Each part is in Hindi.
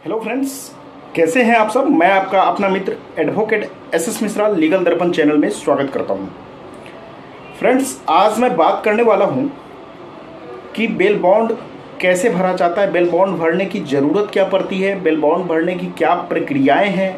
हेलो फ्रेंड्स, कैसे हैं आप सब। मैं आपका अपना मित्र advocate S Mishra legal Darpan channel में स्वागत करता हूं। फ्रेंड्स, आज मैं बात करने वाला हूं कि बेल बॉन्ड कैसे भरा जाता है, बेल बॉन्ड भरने की ज़रूरत क्या पड़ती है, बेल बॉन्ड भरने की क्या प्रक्रियाएं हैं।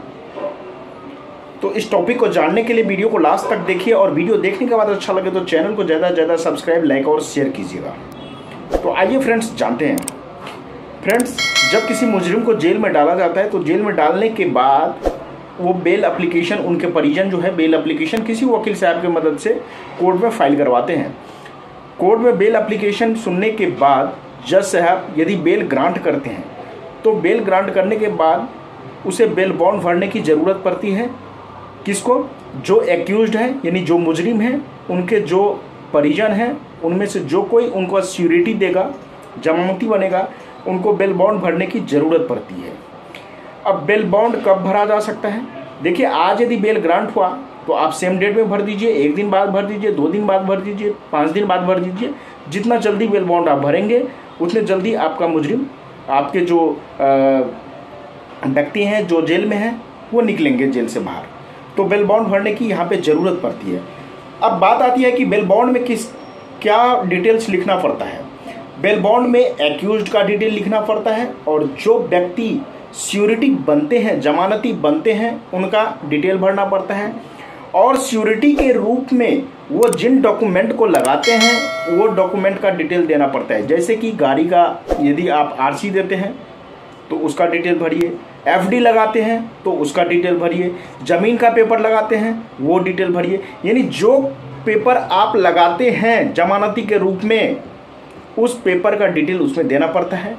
तो इस टॉपिक को जानने के लिए वीडियो को लास्ट तक देखिए और वीडियो देखने के बाद अच्छा लगे तो चैनल को ज़्यादा से ज़्यादा सब्सक्राइब, लाइक और शेयर कीजिएगा। तो आइए फ्रेंड्स जानते हैं। फ्रेंड्स, जब किसी मुजरिम को जेल में डाला जाता है तो जेल में डालने के बाद वो बेल एप्लीकेशन, उनके परिजन जो है बेल एप्लीकेशन किसी वकील साहब की मदद से कोर्ट में फाइल करवाते हैं। कोर्ट में बेल एप्लीकेशन सुनने के बाद जज साहब यदि बेल ग्रांट करते हैं तो बेल ग्रांट करने के बाद उसे बेल बॉन्ड भरने की ज़रूरत पड़ती है। किसको? जो एक्यूज्ड है यानी जो मुजरिम है, उनके जो परिजन हैं उनमें से जो कोई उनको सिक्योरिटी देगा, जमानती बनेगा, उनको बेल बॉन्ड भरने की ज़रूरत पड़ती है। अब बेल बॉन्ड कब भरा जा सकता है? देखिए, आज यदि बेल ग्रांट हुआ तो आप सेम डेट में भर दीजिए, 1 दिन बाद भर दीजिए, 2 दिन बाद भर दीजिए, 5 दिन बाद भर दीजिए। जितना जल्दी बेल बॉन्ड आप भरेंगे उतने जल्दी आपका मुजरिम, आपके जो व्यक्ति हैं जो जेल में हैं, वो निकलेंगे जेल से बाहर। तो बेल बॉन्ड भरने की यहाँ पे ज़रूरत पड़ती है। अब बात आती है कि बेल बॉन्ड में क्या डिटेल्स लिखना पड़ता है। बेल बॉन्ड में एक्यूज्ड का डिटेल लिखना पड़ता है और जो व्यक्ति श्योरिटी बनते हैं, जमानती बनते हैं, उनका डिटेल भरना पड़ता है। और श्योरिटी के रूप में वो जिन डॉक्यूमेंट को लगाते हैं वो डॉक्यूमेंट का डिटेल देना पड़ता है। जैसे कि गाड़ी का यदि आप आरसी देते हैं तो उसका डिटेल भरिए, एफडी लगाते हैं तो उसका डिटेल भरिए, ज़मीन का पेपर लगाते हैं वो डिटेल भरिए। यानी जो पेपर आप लगाते हैं जमानती के रूप में, उस पेपर का डिटेल उसमें देना पड़ता है।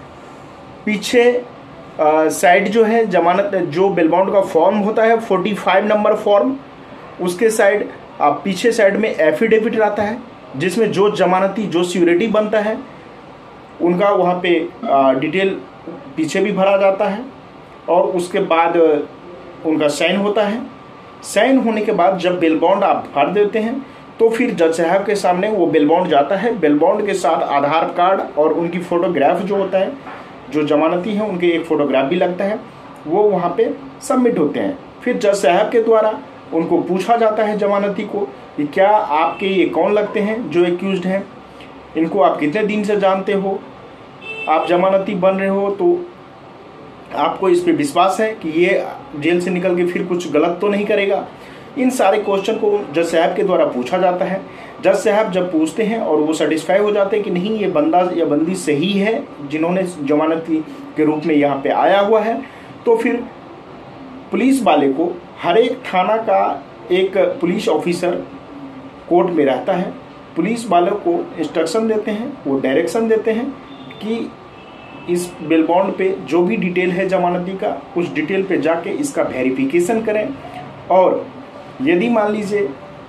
पीछे साइड जो है जमानत, जो बेल बॉन्ड का फॉर्म होता है 45 नंबर फॉर्म, उसके साइड पीछे साइड में एफिडेविट रहता है जिसमें जो जमानती, जो सिक्योरिटी बनता है उनका वहाँ पे डिटेल पीछे भी भरा जाता है। और उसके बाद उनका साइन होता है। साइन होने के बाद जब बेल बॉन्ड आप भर देते हैं तो फिर जज साहब के सामने वो बेल बॉन्ड जाता है। बेल बॉन्ड के साथ आधार कार्ड और उनकी फ़ोटोग्राफ जो होता है, जो जमानती हैं उनके एक फ़ोटोग्राफ भी लगता है, वो वहाँ पे सबमिट होते हैं। फिर जज साहब के द्वारा उनको पूछा जाता है जमानती को कि क्या आपके ये कौन लगते हैं जो एक्यूज्ड हैं, इनको आप कितने दिन से जानते हो, आप जमानती बन रहे हो तो आपको इस पर विश्वास है कि ये जेल से निकल के फिर कुछ गलत तो नहीं करेगा। इन सारे क्वेश्चन को जज साहब के द्वारा पूछा जाता है। जज साहब जब पूछते हैं और वो सेटिस्फाई हो जाते हैं कि नहीं, ये बंदा या बंदी सही है जिन्होंने जमानती के रूप में यहाँ पे आया हुआ है, तो फिर पुलिस वाले को, हर एक थाना का एक पुलिस ऑफिसर कोर्ट में रहता है, पुलिस वालों को इंस्ट्रक्शन देते हैं, वो डायरेक्शन देते हैं कि इस बेल बॉन्ड पे जो भी डिटेल है जमानती का, उस डिटेल पे जाके इसका वेरिफिकेशन करें। और यदि मान लीजिए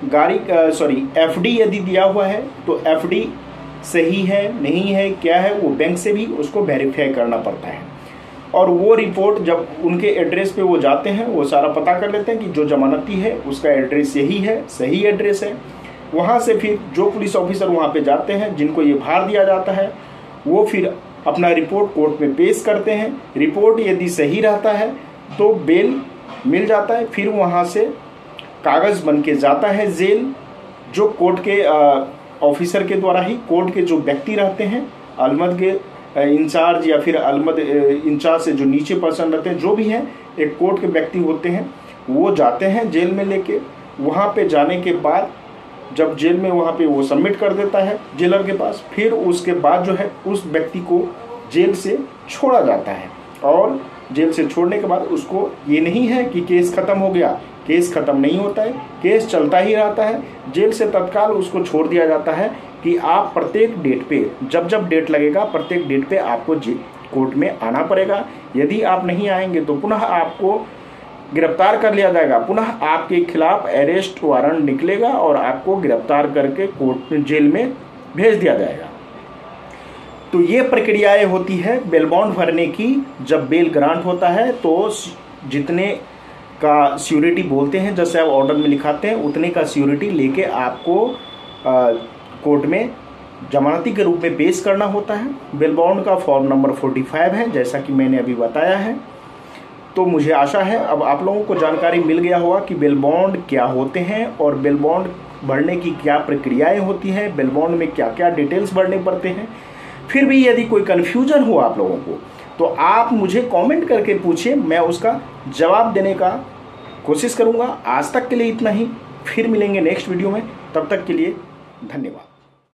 एफडी यदि दिया हुआ है तो एफडी सही है नहीं है क्या है, वो बैंक से भी उसको वेरीफाई करना पड़ता है। और वो रिपोर्ट जब उनके एड्रेस पे वो जाते हैं, वो सारा पता कर लेते हैं कि जो जमानती है उसका एड्रेस यही है, सही एड्रेस है। वहाँ से फिर जो पुलिस ऑफिसर वहाँ पे जाते हैं, जिनको ये भार दिया जाता है, वो फिर अपना रिपोर्ट कोर्ट में पेश करते हैं। रिपोर्ट यदि सही रहता है तो बेल मिल जाता है। फिर वहाँ से कागज़ बन के जाता है जेल, जो कोर्ट के ऑफिसर के द्वारा ही, कोर्ट के जो व्यक्ति रहते हैं, अलमद के इंचार्ज या फिर अलमद इंचार्ज से जो नीचे पर्सन रहते हैं, जो भी हैं, एक कोर्ट के व्यक्ति होते हैं, वो जाते हैं जेल में लेके। वहाँ पे जाने के बाद जब जेल में वहाँ पे वो सबमिट कर देता है जेलर के पास, फिर उसके बाद जो है उस व्यक्ति को जेल से छोड़ा जाता है। और जेल से छोड़ने के बाद उसको ये नहीं है कि केस ख़त्म हो गया, केस ख़त्म नहीं होता है, केस चलता ही रहता है। जेल से तत्काल उसको छोड़ दिया जाता है कि आप प्रत्येक डेट पे, जब जब डेट लगेगा प्रत्येक डेट पे आपको कोर्ट में आना पड़ेगा। यदि आप नहीं आएंगे तो पुनः आपको गिरफ्तार कर लिया जाएगा, पुनः आपके खिलाफ अरेस्ट वारंट निकलेगा और आपको गिरफ्तार करके कोर्ट में, जेल में भेज दिया जाएगा। तो ये प्रक्रियाएं होती है बेल बॉन्ड भरने की। जब बेल ग्रांट होता है तो जितने का सिक्योरिटी बोलते हैं, जैसे आप ऑर्डर में लिखाते हैं, उतने का सिक्योरिटी लेके आपको कोर्ट में जमानती के रूप में पेश करना होता है। बेल बॉन्ड का फॉर्म नंबर 45 है, जैसा कि मैंने अभी बताया है। तो मुझे आशा है अब आप लोगों को जानकारी मिल गया होगा कि बेल बॉन्ड क्या होते हैं और बेल बॉन्ड भरने की क्या प्रक्रियाएं होती हैं, बेल बॉन्ड में क्या क्या डिटेल्स भरने पड़ते हैं। फिर भी यदि कोई कन्फ्यूजन हो आप लोगों को तो आप मुझे कमेंट करके पूछिए, मैं उसका जवाब देने का कोशिश करूंगा। आज तक के लिए इतना ही, फिर मिलेंगे नेक्स्ट वीडियो में, तब तक के लिए धन्यवाद।